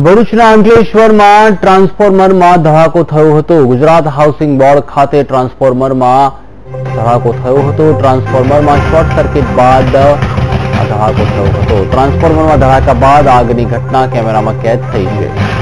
ભરૂચના અંકલેશ્વરમાં ટ્રાન્સફોર્મરમાં ધડાકો થયો હતો। ગુજરાત હાઉસિંગ બોર્ડ ખાતે ટ્રાન્સફોર્મરમાં ધડાકો થયો હતો। ટ્રાન્સફોર્મરમાં શોર્ટ સર્કિટ બાદ આ ધડાકો થયો હતો। ટ્રાન્સફોર્મરમાં ધડાકા બાદ આગની ઘટના કેમેરામાં કેદ થઈ છે।